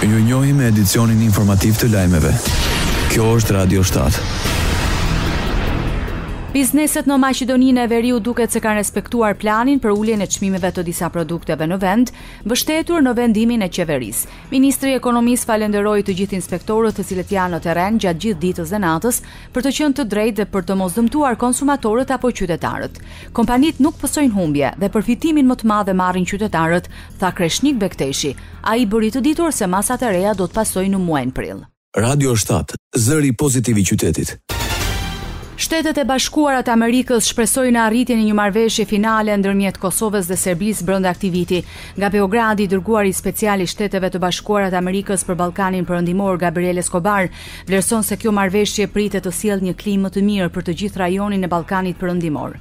Ju njohim me edicionin informativ të lajmeve. Kjo është Radio 7. Bizneset në Maqedoninë e Veriut duket se kanë respektuar planin për uljen e çmimeve të disa produkteve në vend, mbështetur në vendimin e qeverisë. Ministri i Ekonomisë falenderoi të gjithë inspektorët të cilët janë në terren gjatë gjithë ditës dhe natës për të qenë të drejtë dhe për të mos dëmtuar konsumatorët apo qytetarët. Kompanitë nuk pësojnë humbje dhe përfitimin më të madh e marrin qytetarët, tha Kreshnik Bekteshi. Ai bëri të ditur se masat e reja do të pasojnë në muajin prill. Radio 7, zëri pozitiv i qytetit. Shtetet e Bashkuara të Amerikës shpresojnë arritjen e një marrëveshje finale ndërmjet Kosovës dhe Serbisë brenda këtij viti. Nga Beogradi, dërguari special i Shteteve të Bashkuara të Amerikës për Ballkanin Perëndimor, Gabriel Escobar, vlerëson se kjo marrëveshje pritet të sjellë një klimë më të mirë për të gjithë rajonin e Ballkanit Perëndimor.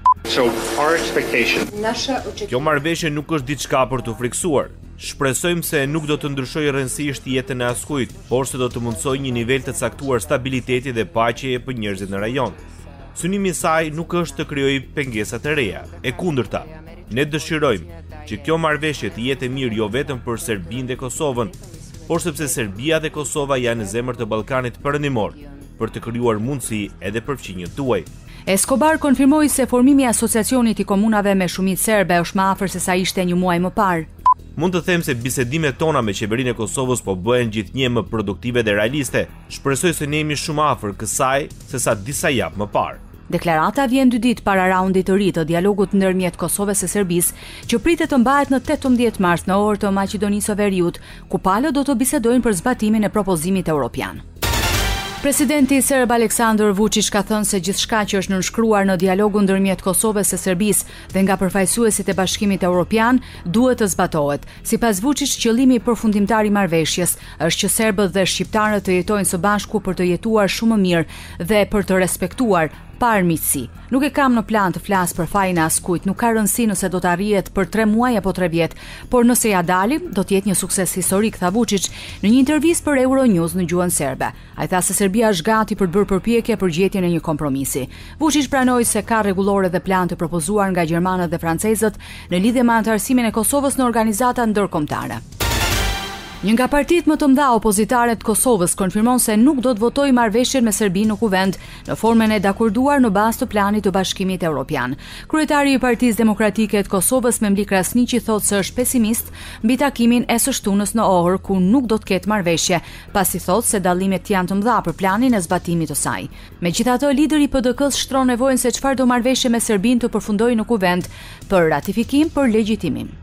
Kjo marrëveshje nuk është diçka për të friksuar. Shpresojmë se nuk do të ndryshojë rrënjësisht jetën e askujt, por se do të mundsojë një nivel të caktuar stabiliteti dhe paqeje për njerëzit në rajon. Synimi i saj nuk është të krijojë pengesa të reja, e kundërta. Ne dëshirojmë që kjo marrëveshje të jetë mirë jo vetëm për Serbinë dhe Kosovën, por sepse Serbia dhe Kosova janë në zemër të Ballkanit Perëndimor, për të krijuar mundësi edhe për fqinjët tuaj. Escobar konfirmoi se formimi i asociacionit i komunave me shumicë serbe është më afër se sa ishte një muaj më parë. Mund të them se bisedimet tona me qeverinë e Kosovës po bëhen gjithnjë më produktive dhe realiste. Shpresoj se ne jemi shumë afër kësaj se sa disa javë më parë. Deklarata vjen 2 ditë para raundit të ri të dialogut ndërmjet Kosovës e Serbisë, që pritet të mbahet në 18 mars në orë të Maqedonisë së Veriut, ku palët do të bisedojnë për zbatimin e propozimit evropian. Presidenti serb Aleksandar Vučić ka thënë se gjithçka që është nënshkruar në dialogun ndërmjet Kosovës së Serbisë dhe nga përfaqësuesit e Bashkimit Evropian duhet të zbatohet. Sipas Vučić, qëllimi përfundimtar i marrëveshjes është që serbët dhe shqiptarët të jetojnë së bashku për të jetuar shumë më mirë dhe për të respektuar pa armiqësi. Nuk e kam në plan të flas për fajin e askujt, nuk ka rëndësi nëse do të arrihet për 3 muaj apo 3 vjet, por nëse ja dalim, do të jetë një sukses historik, tha Vučić në një intervistë për Euronews në gjuhën serbe. Ai tha se Serbia është gati për të bërë përpjekje për gjetjen e një kompromisi. Vučić pranoi se ka rregullore dhe plan të propozuar nga gjermanët dhe francezët në lidhje me anëtarësimin e Kosovës në organizata ndërkombëtare. Një nga partitë më të mëdha opozitare të Kosovës konfirmon se nuk do të votojë marrëveshjen me Serbinë në kuvend në formën e dakorduar në bazë të planit të Bashkimit Evropian. Kryetari i Partisë Demokratike të Kosovës, Memli Krasniqi, thotë se është pesimist mbi takimin e së shtunës në Ohër, ku nuk do të ketë marrëveshje, pasi thotë se dallimet janë të mëdha për planin e zbatimit të saj. Megjithatë, lideri i PDK-s shtron nevojën se çfarë do marrëveshje me Serbinë të përfundojë në kuvend për ratifikim për legjitimim.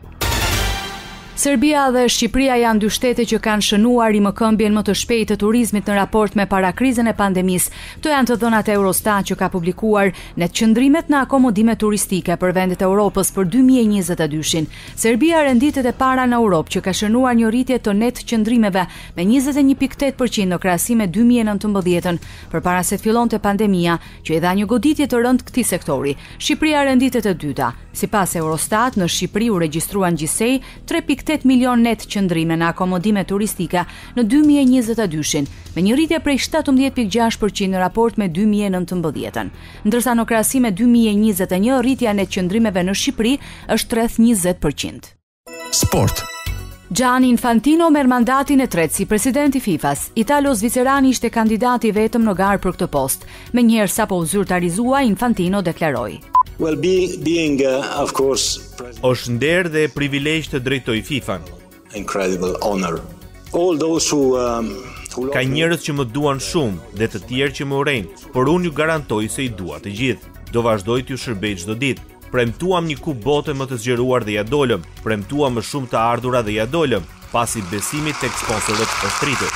Serbia dhe Shqipëria janë 2 shtete që kanë shënuar rimëkëmbjen më të shpejtë të turizmit në raport me parakrizën e pandemisë. Këto janë të dhënat e Eurostat që ka publikuar net qëndrimet në akomodime turistike për vendet e Europës për 2022. Serbia renditet e para në Europë që ka shënuar një rritje të net qëndrimeve me 21.8% në krahasim me 2019, përpara se të fillonte pandemia, që i dha një goditje të rëndë këtij sektori. Shqipëria renditet e dyta. Sipas Eurostat, në Shqipëri u regjistruan gjithsej 3.8 milion net qëndrime në akomodime turistike në 2022, me një rritje prej 17.6% në raport me 2019, ndërsa në krahasim me 2021 rritja net qëndrimeve në Shqipëri është rreth 20%. Sport. Gianni Infantino merr mandatin e 3 si president i FIFA-s. Italo-Zvicerani ishte kandidati vetëm në garë për këtë post. Menjëherë sapo u zyrtarizua, Infantino deklaroi: Well, being of course, është nder dhe privilegj të drejtoj FIFA-n. Incredible honor. All those who Ka njerëz që më duan shumë dhe të tjerë që më urrejnë, por unë ju garantoj se i dua të gjithë. Do vazhdoj t'ju shërbej çdo ditë. Premtuam një kupë bote më të zgjeruar dhe ja dolëm. Premtuam më shumë të ardhura dhe ja dolëm, pasi besimi tek sponsorët është rritur.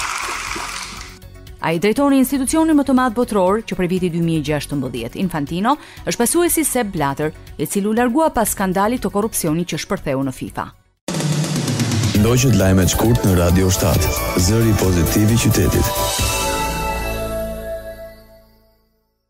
Ai drejtoni institucionin më të madh botror që prej vitit 2016. Infantino është pasuesi Sepp Blatter, i cili u largua pas skandalit të korrupsionit që shpërtheu në FIFA. Ndoqët lajmet shkurt në Radio 7, zëri pozitiv i qytetit.